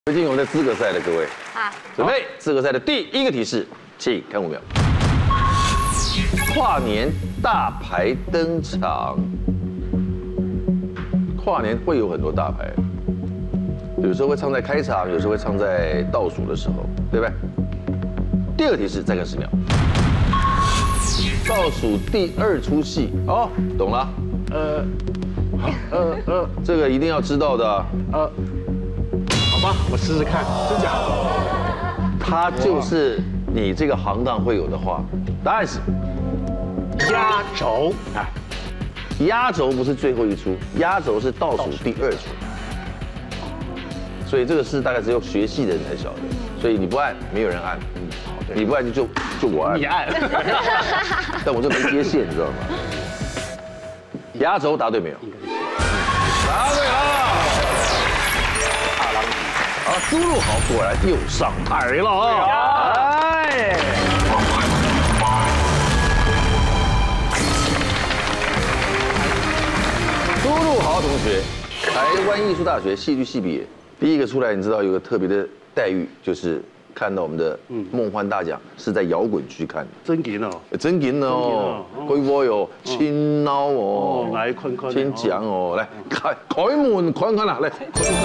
进入我们的资格赛的各位， 好， 准备资格赛的第一个提示，请看5秒。跨年大牌登场，跨年会有很多大牌，有时候会唱在开场，有时候会唱在倒数的时候，对不对？第二个提示，再看10秒。倒数第2出戏，哦，懂了。这个一定要知道的。 好吧，我试试看，真假的？ 它就是你这个行当会有的话，答案是压轴。哎， 压轴不是最后一出，压轴是倒数第2出。所以这个是大概只有学戏的人才晓得，所以你不按，没有人按。你不按就我按。 你按。 但我这没接线，你知道吗？压轴答对没有？答对了。啊，苏路豪果然又上台了啊！哎，苏路豪同学，台湾艺术大学戏剧系毕业，第一个出来，你知道有个特别的待遇，就是看到我们的梦幻大奖是在摇滚区看的， 真紧哦， 真紧哦，各位哦，亲闹哦， 来看看， 先讲哦，来开门看看啦，来。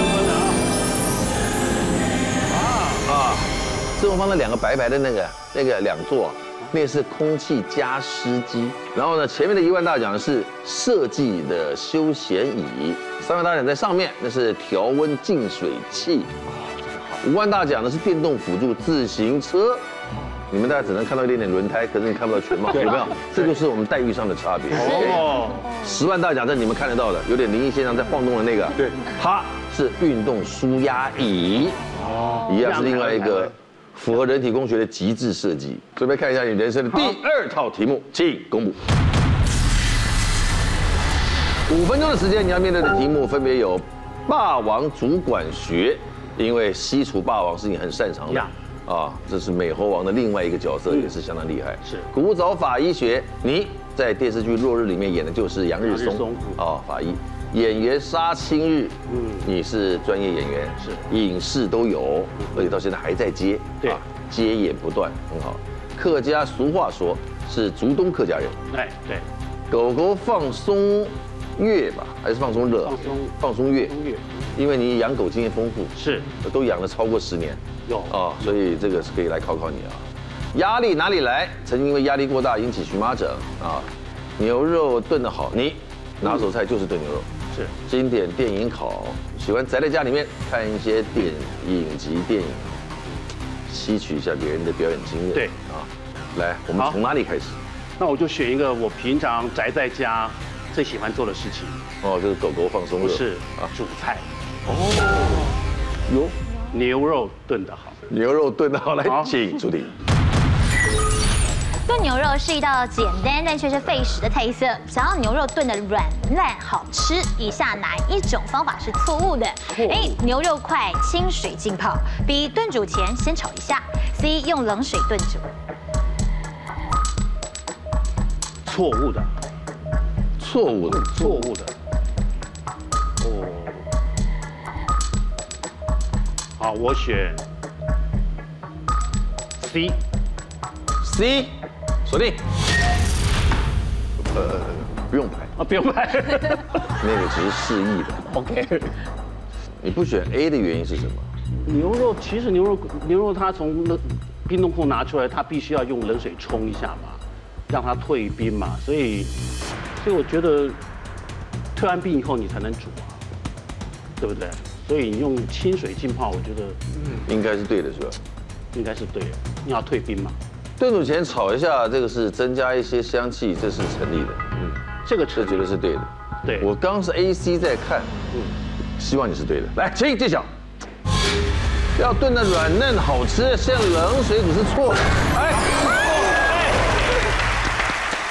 正后方的2个白白的那个2座，那个是空气加湿机。然后呢，前面的1万大奖是设计的休闲椅，3万大奖在上面，那是调温净水器。5万大奖呢是电动辅助自行车。你们大家只能看到一点点轮胎，可是你看不到全貌，有没有？这就是我们待遇上的差别。哦。10万大奖这你们看得到的，有点灵异现象在晃动的那个，对，它是运动舒压椅。哦。一样是另外一个。符合人体工学的极致设计，准备看一下你人生的第2套题目，请公布。5分钟的时间，你要面对的题目分别有霸王主管学，因为西厨霸王是你很擅长的啊，这是美猴王的另外一个角色，也是相当厉害。是古早法医学，你在电视剧《落日》里面演的就是杨日松啊，法医。演员杀青日，你是专业演员，是影视都有，而且到现在还在接，对，接演不断，很好。客家俗话说是竹东客家人，哎，对，狗狗放松月吧，还是放松热？放松月，因为你养狗经验丰富，是都养了超过10年，有啊，所以这个是可以来考考你啊。压力哪里来？曾经因为压力过大引起荨麻疹啊。牛肉炖得好，你拿手菜就是炖牛肉。是经典电影考，喜欢宅在家里面看一些电影集电影，吸取一下别人的表演经验。对啊，来，我们从哪里开始？ 那我就选一个我平常宅在家最喜欢做的事情。 哦，就是狗狗放松热。不是啊， 煮菜。哦，有牛肉炖得好。 牛肉炖得好，来，请出题。 炖牛肉是一道简单但却是费时的菜色。想要牛肉炖得软烂好吃，以下哪一种方法是错误的 ？A. 牛肉块清水浸泡 ；B. 炖煮前先炒一下 ；C. 用冷水炖煮。 错误的， 错误的， 错误的。哦，好，我选 C。锁定。不用拍啊，不用拍。 那个只是示意的。 OK。 你不选 A 的原因是什么？ 牛肉其实牛肉它从冰冻库拿出来，它必须要用冷水冲一下嘛，让它退冰嘛，所以我觉得退完冰以后你才能煮啊，对不对？所以你用清水浸泡，我觉得应该是对的，是吧？ 应该是对的，你要退冰嘛。 炖煮前炒一下，这个是增加一些香气，这是成立的。这绝对是对的。对，我刚是 AC 在看，希望你是对的。来，请揭晓。要炖得软嫩好吃，像冷水煮是错的。哎，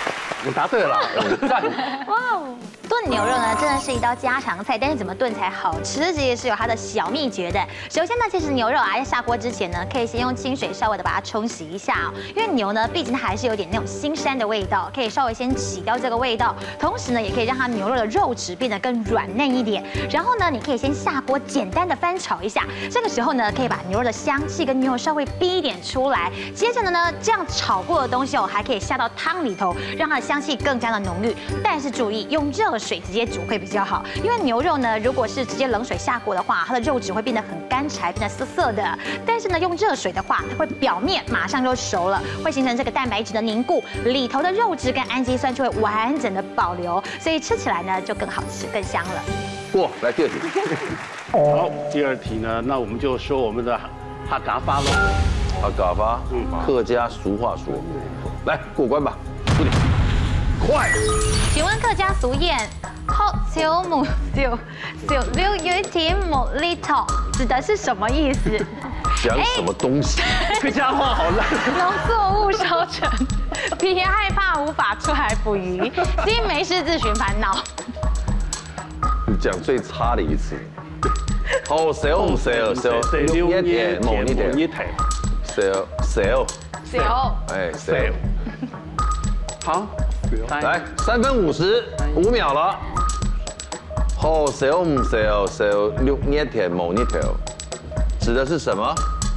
我答对了，赞。 哇哦，炖牛肉呢，真的是一道家常菜，但是怎么炖才好吃，这也是有它的小秘诀的。首先呢，其实牛肉在下锅之前呢，可以先用清水稍微的把它冲洗一下哦，因为牛呢，毕竟它还是有点那种腥膻的味道，可以稍微先洗掉这个味道，同时呢，也可以让它牛肉的肉质变得更软嫩一点。然后呢，你可以先下锅简单的翻炒一下，这个时候呢，可以把牛肉的香气跟牛肉稍微逼一点出来。接着呢，这样炒过的东西哦，还可以下到汤里头，让它的香气更加的浓郁。但是注意，用热水直接煮会比较好，因为牛肉呢，如果是直接冷水下锅的话，它的肉质会变得很干柴，变得涩涩的。但是呢，用热水的话，它会表面马上就熟了，会形成这个蛋白质的凝固，里头的肉质跟氨基酸就会完整的保留，所以吃起来呢就更好吃、更香了。 过来第二题。 好，第二题呢，那我们就说我们的哈嘎发喽。 哈嘎发，客家俗话说，来过关吧，快点，快！ 请问客家俗谚“喝少冇少，少了有一點冇厘頭”指的是什麼意思？ 讲什么东西？ 客家话好烂。 农作物收成，B 害怕无法出海捕鱼，C 没事自寻烦恼。 你讲最差的一次。好少唔少，少六一點冇呢條，少。哎少。 好， 来3分55秒了。好少唔少，少六一條冇呢條，指的是什么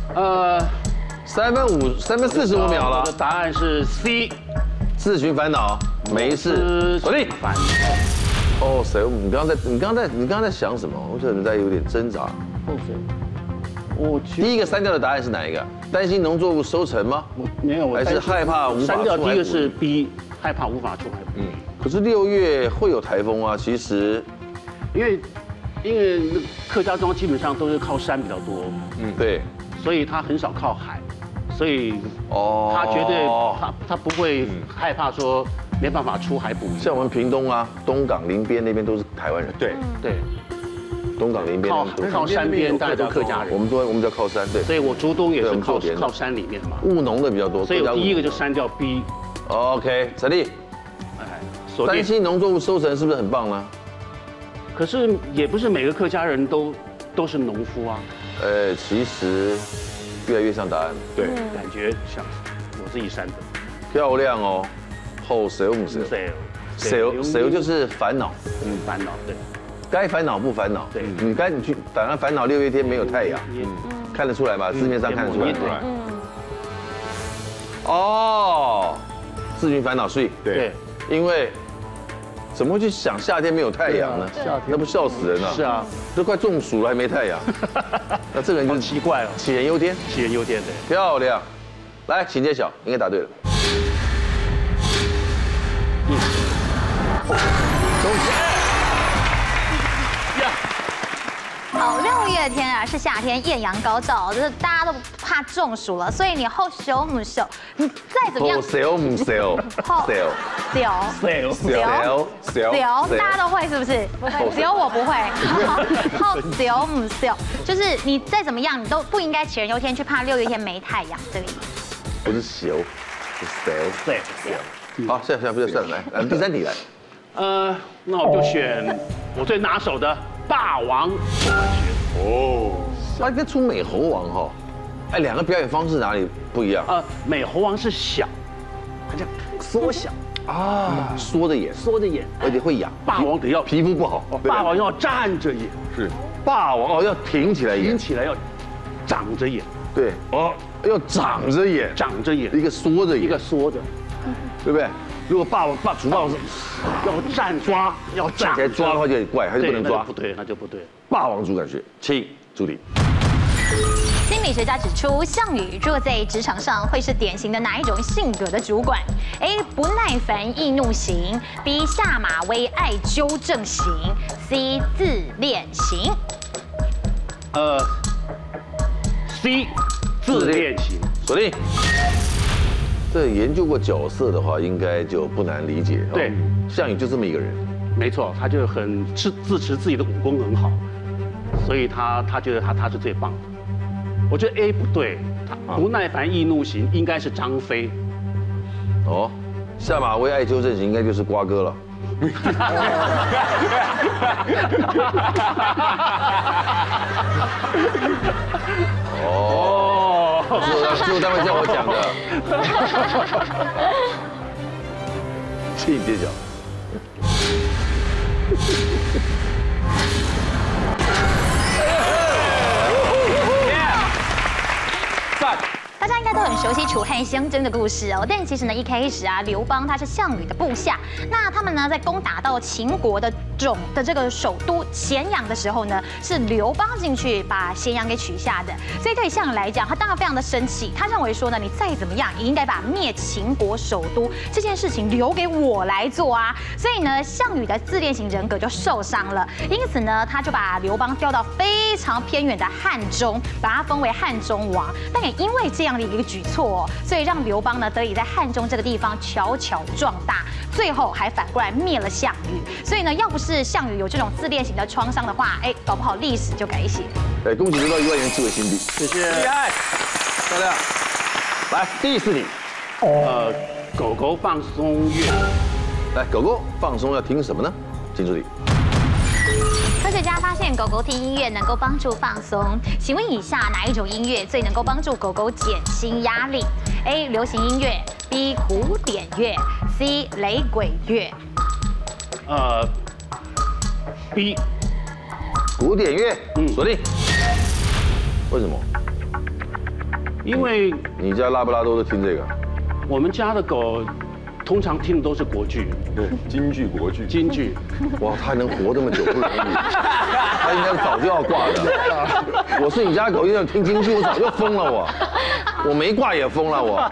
？3分45秒了。 我的答案是 C， 自寻烦恼，没事，锁定。哦，你刚刚在想什么？我觉得你在有点挣扎。 后水。我第一个删掉的答案是哪一个？担心农作物收成吗？ 我没有， 还是害怕无法删掉第一个是 B， 害怕无法出海捕鱼。 可是6月会有台风啊，其实， 因为那客家庄基本上都是靠山比较多， 对， 所以他很少靠海，所以他绝对他不会害怕说没办法出海捕鱼。 像我们屏东啊，东港林边那边都是台湾人，对，东港林边靠山边，大家都客家人。 我们比较靠山，对。 所以我竹东也是靠山里面嘛。 务农的比较多， 所以我第一个就删掉 B。 OK， 陈立，担心农作物收成是不是很棒呢？ 可是也不是每个客家人都是农夫啊。 其实越来越像答案， 对，感觉像我自己删的。 漂亮哦，后谁唔谁？谁就是烦恼， 烦恼对。 该烦恼不烦恼，对，你去反而烦恼6月天没有太阳，看得出来吧？字面上看得出来。哦，自寻烦恼，所以对，因为怎么会去想夏天没有太阳呢？那不笑死人了。 是啊， 都快中暑了还没太阳，那这个人就奇怪了。 杞人忧天， 杞人忧天对。 漂亮，来，请揭晓，应该答对了。恭喜！ 好，6月天啊是夏天，艳阳高照，就是大家都怕中暑了，所以你后手母手，你再怎么样，大家都会是不是？只有我不会。后手母手，就是你再怎么样，你都不应该杞人忧天，去怕6月天没太阳这个意思。 不是手，是 手。好，算了，来，第3题来。 那我就选我最拿手的霸王出海学。 哦，那应该出美猴王哈。哎，两个表演方式哪里不一样？ 美猴王是小，它叫缩小啊，缩着演，而且会痒。 霸王得要皮肤不好， 霸王要站着演。 是，霸王要挺起来演， 要长着演。 对，要长着演，一个缩着演， 一个缩着， 对不对？如果主霸王是要站抓，要站起来抓的话就有点怪，还是不能抓？ 不对，那就不对。 霸王主感学，请助理。 心理学家指出，项羽若在职场上会是典型的哪一种性格的主管 ？A. 不耐烦易怒型 ，B. 下马威爱纠正型 ，C. 自恋型。 C. 自恋型， 锁定。这研究过角色的话，应该就不难理解。 对， 项羽就这么一个人。 没错，他就很自持自己的武功很好，所以他觉得他是最棒的。我觉得 A 不对，他不耐烦易怒型应该是张飞。 下马威爱纠正型应该就是瓜哥了。哦，制作单位叫我讲的，请揭晓。 大家应该都很熟悉楚汉相争的故事哦，但其实呢，一开始啊，刘邦他是项羽的部下，那他们呢在攻打到秦国的这个首都咸阳的时候呢，是刘邦进去把咸阳给取下的，所以对项羽来讲，他当然非常的生气，他认为说呢，你再怎么样也应该把灭秦国首都这件事情留给我来做啊，所以呢，项羽的自恋型人格就受伤了，因此呢，他就把刘邦调到非常偏远的汉中，把他封为汉中王，但也因为这样的一个举措哦，所以让刘邦呢得以在汉中这个地方悄悄壮大，最后还反过来灭了项羽。所以呢，要不是项羽有这种自恋型的创伤的话，哎，搞不好历史就改写。 哎，恭喜得到1万元智慧新币， 谢谢， 厉害，漂亮。来，第4题， 狗狗放松乐， 来，狗狗放松要听什么呢？请助理。 科学家发现狗狗听音乐能够帮助放松，请问以下哪一种音乐最能够帮助狗狗减轻压力 ？A. 流行音乐 ，B. 古典乐 ，C. 雷鬼乐。 B 古典乐，锁定。为什么？ 因为你家拉布拉多都听这个？ 我们家的狗通常听的都是国剧， 对，京剧、国剧、 京剧。 哇，它还能活这么久不容易，它应该早就要挂的。我是你家狗，要听京剧，我早就疯了我没挂也疯了我。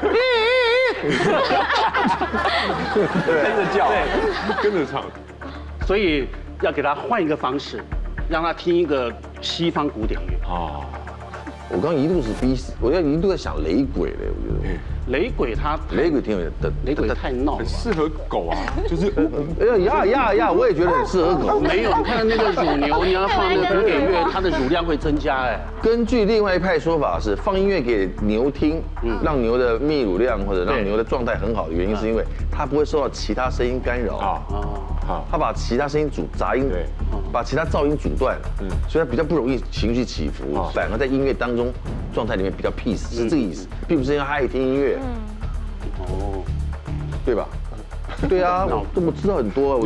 跟着叫，跟着唱。 所以要给它换一个方式，让它听一个西方古典乐。 哦， 我刚一度是逼死，我一度在想雷鬼嘞，我觉得。 雷鬼它雷鬼挺有的， 雷鬼太闹了吧， 很适合狗啊，就是呀，我也觉得很适合狗。 没有，你看那个乳牛，你要放那个古典乐，它的乳量会增加哎。 根据另外一派说法是，放音乐给牛听，让牛的泌乳量或者让牛的状态很好的原因，是因为它不会受到其他声音干扰啊。它把其他声音杂音， 对， 把其他噪音阻断了，所以它比较不容易情绪起伏，反而在音乐当中状态里面比较 peace， 是这个意思，并不是因为它爱听音乐， 哦， 对吧？对啊，我知道很多，我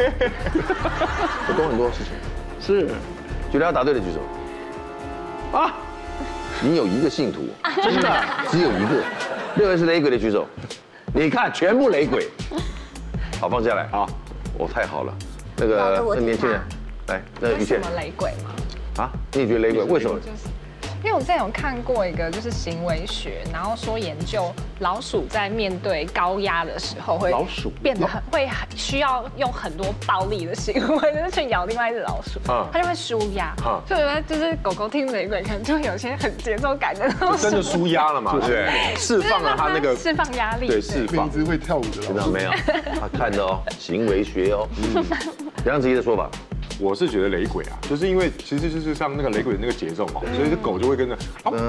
懂很多事情。 是， 觉得他答对的举手。啊，你有一个信徒， 真的只有一个。6位是雷鬼的举手，你看全部雷鬼。好，放下来啊。我太好了，那年轻人，来，那于倩。 什么雷鬼吗？ 啊，你也觉得雷鬼？为什么？ 因为我之前有看过一个就是行为学，然后说研究老鼠在面对高压的时候会变得会需要用很多暴力的行为，就是去咬另外一只老鼠，它就会舒压。所以我觉得就是狗狗听雷鬼可能就有些很节奏感的那种， 真的舒压了嘛，对不对？释放了它那个释放压力， 对，释放。 一只会跳舞的老鼠没有？他看的哦，行为学哦。杨子怡的说法。 我是觉得雷鬼啊，就是因为其实就是像那个雷鬼的那个节奏嘛，所以这狗就会跟着，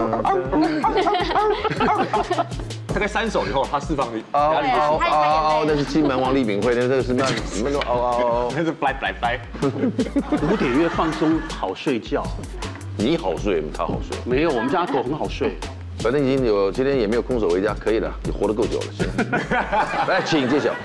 大概3首以后，它释放的压力就嗷，那是金门王李炳辉，那个是那你们都嗷， 那是拜。 古典乐放松好睡觉， 你好睡，他好睡。 没有，我们家狗很好睡。 反正已经今天也没有空手回家，可以了，你活得够久了，行。来，请揭晓。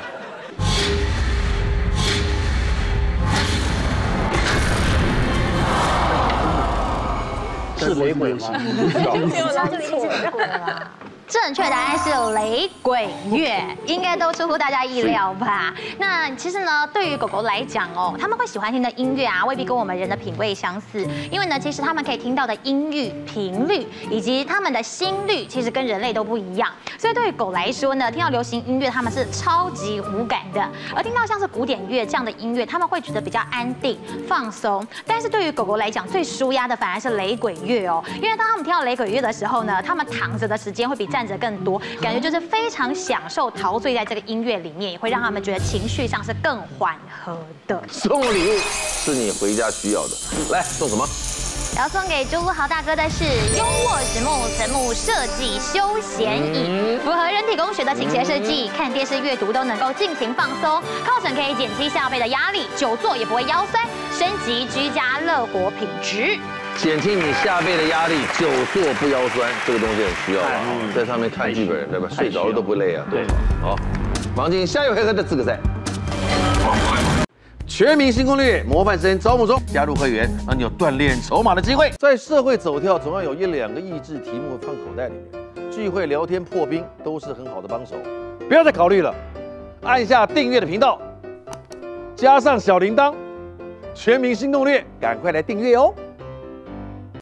是雷鬼吗？ 结果到这里一起就过了。 正确答案是雷鬼乐，应该都出乎大家意料吧？那其实呢，对于狗狗来讲哦，他们会喜欢听的音乐啊，未必跟我们人的品味相似，因为呢，其实他们可以听到的音域、频率以及他们的心率，其实跟人类都不一样。所以对于狗来说呢，听到流行音乐，他们是超级无感的；而听到像是古典乐这样的音乐，他们会觉得比较安定、放松。但是对于狗狗来讲，最舒压的反而是雷鬼乐哦，因为当他们听到雷鬼乐的时候呢，他们躺着的时间会比站着更多，感觉就是非常享受陶醉在这个音乐里面，也会让他们觉得情绪上是更缓和的。 送礼物是你回家需要的，来送什么？ 要送给朱富豪大哥的是优渥实木层木设计休闲椅，符合人体工学的倾斜设计，看电视、阅读都能够尽情放松，靠枕可以减轻下背的压力，久坐也不会腰酸，升级居家乐活品质。 减轻你下背的压力，久坐不腰酸，这个东西很需要啊。在上面看剧本，对吧？睡着了都不累啊。对，好，马进下一回合的资格赛。全民新攻略模范生招募中，加入会员让你有锻炼筹码的机会。在社会走跳，总要有1、2个益智题目放口袋里面，聚会、聊天、破冰都是很好的帮手。不要再考虑了，按下订阅的频道，加上小铃铛，全民新攻略，赶快来订阅哦。